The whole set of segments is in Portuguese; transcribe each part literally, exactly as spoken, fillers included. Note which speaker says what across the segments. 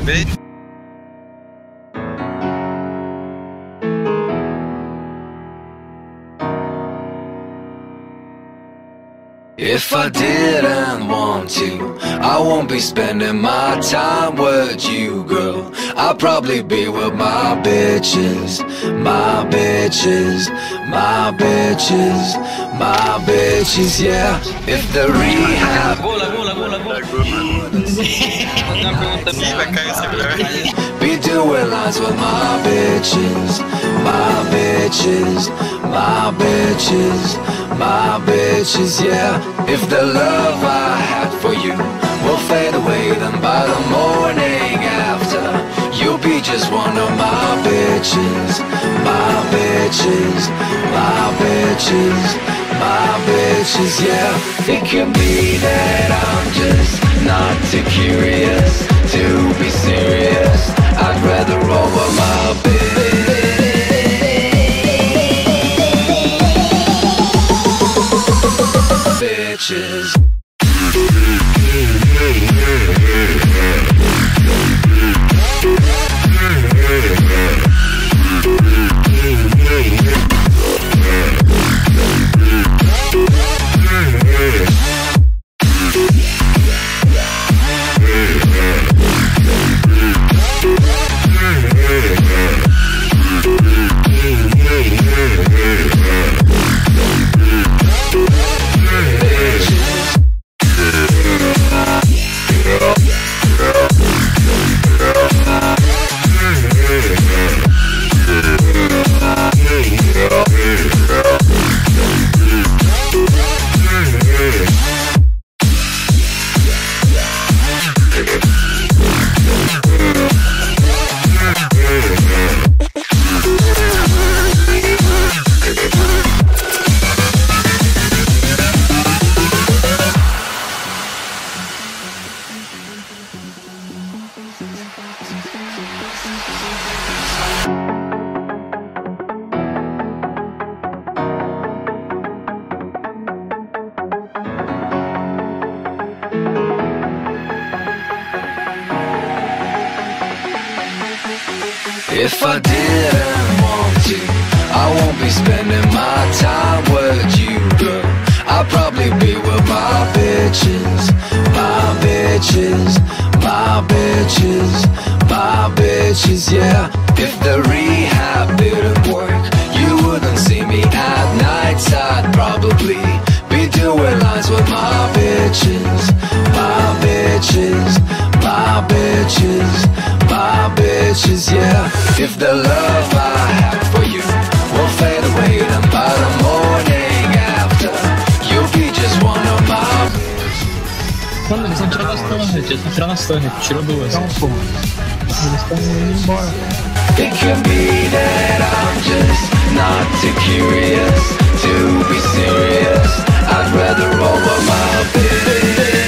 Speaker 1: bem?
Speaker 2: If I didn't want to, I won't be spending my time with you, girl. I'll probably be with my bitches, my bitches, my bitches, my bitches, yeah. If the rehab
Speaker 1: Bola, bola, bola, bola. Fazer uma pergunta minha, vai cair esse melhor.
Speaker 2: be doing lines with my bitches, my bitches, my bitches, my bitches, yeah. If the love I had for you will fade away, then by the morning after, you'll be just one of my bitches, my bitches, my bitches, my bitches, yeah. It can be that I'm just not too curious to be serious. I'd rather roll with my bitches. If I didn't want to, I won't be spending my time with you, girl. I'll probably be with my bitches, my bitches, my bitches, my bitches, yeah. If the rehab didn't work, you wouldn't see me at nights. I'd probably be doing lines with my bitches, my bitches, my bitches, my bitches, yeah. If the love I have for you will fade away, then by the morning after, you'll be just one of my bitches.
Speaker 3: Mano, eles vão tirar das torres, eles vão tirar das torres, tirou duas. Então, pô, eles estão indo embora.
Speaker 2: It can be that I'm just not too curious to be serious. I'd rather roll with my bitches.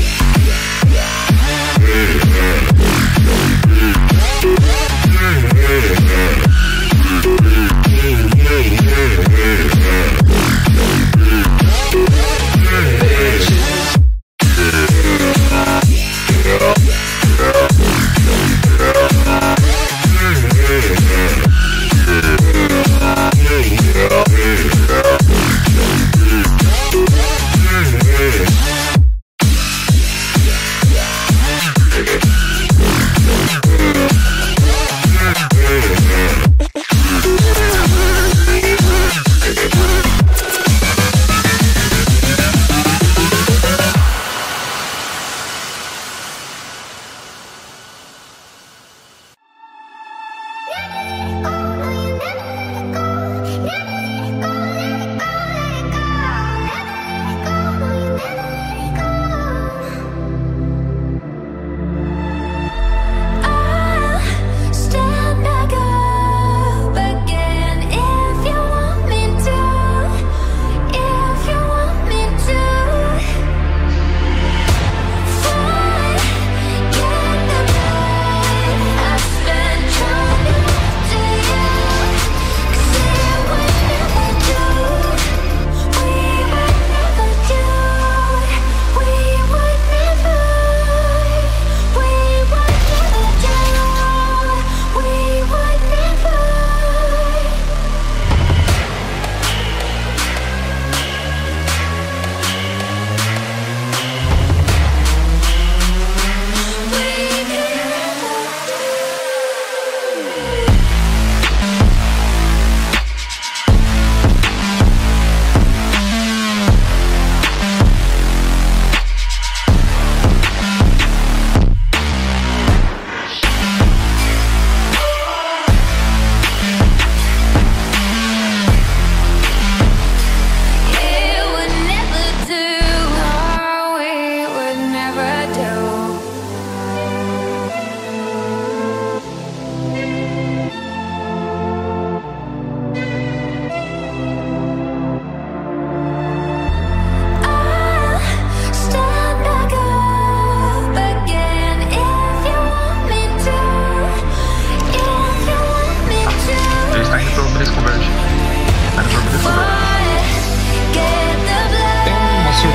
Speaker 4: Yeah.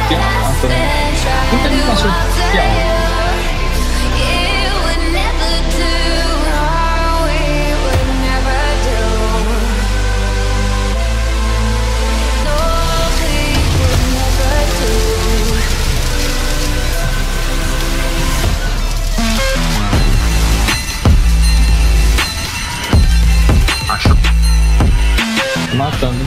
Speaker 3: piada. Não tem animação de piada. Matando.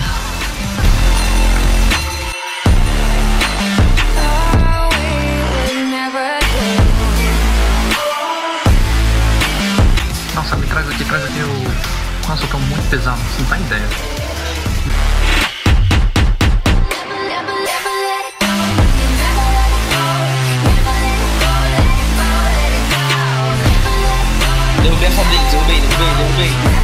Speaker 4: Nossa, me traz aqui, traz aqui o... Nossa, eu tô muito pesado, você não tá ideia.
Speaker 1: Derrubei essa Blitz, derrubei, derrubei, derrubei.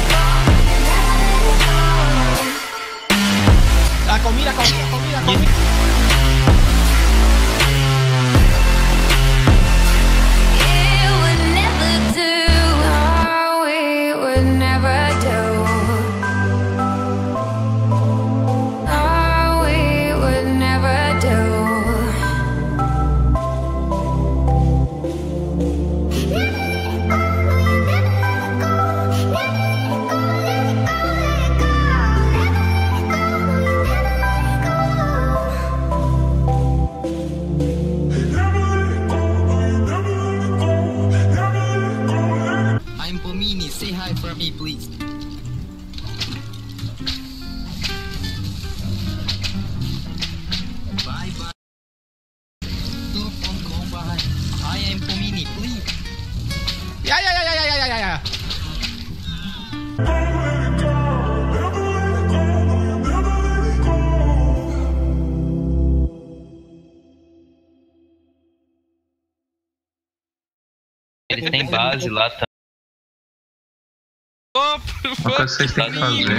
Speaker 5: Ah, comida, comida, comida, comida.
Speaker 6: Say hi for me, please. Bye bye. Don't come by. I am Pomini, please.
Speaker 5: Yeah, yeah, yeah, yeah, yeah, yeah, yeah.
Speaker 1: Ele tem base lá, tá?
Speaker 4: Uma coisa que vocês têm que fazer.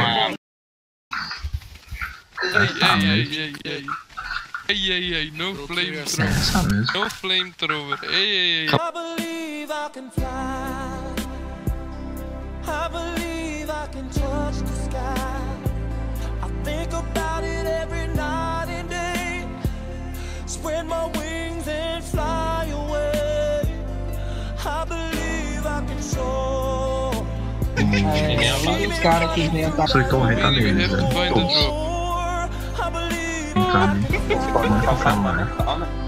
Speaker 7: Ei, ei, ei, ei, ei. Ei, ei, ei, no flamethrower.
Speaker 4: Essa mesmo.
Speaker 7: No flamethrower. Ei, ei, ei.
Speaker 8: I believe I can fly. I believe I can touch the sky. I think about it every night and day. Spread my wings and fly away. I believe I can soar.
Speaker 3: É, os caras que vêm atacar.
Speaker 4: Só então reta neles, velho.
Speaker 7: Vai do
Speaker 4: Todos.
Speaker 7: drop.
Speaker 4: Então, não pode passar mais.